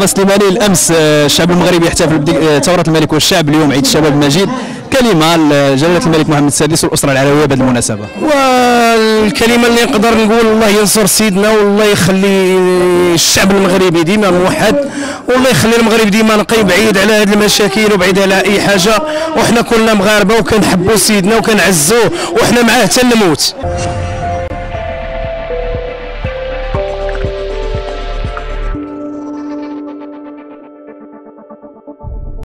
مصطفى سليماني، الامس الشعب المغربي يحتفل بثوره الملك والشعب، اليوم عيد الشباب المجيد، كلمه لجلاله الملك محمد السادس والاسره العلويه بهذه المناسبه. والكلمه اللي نقدر نقول الله ينصر سيدنا، والله يخلي الشعب المغربي ديما موحد، والله يخلي المغرب ديما نقي بعيد على هذه المشاكل وبعيد على اي حاجه، وحنا كلنا مغاربه وكنحبوا سيدنا وكنعزوه وحنا معاه حتى نموت.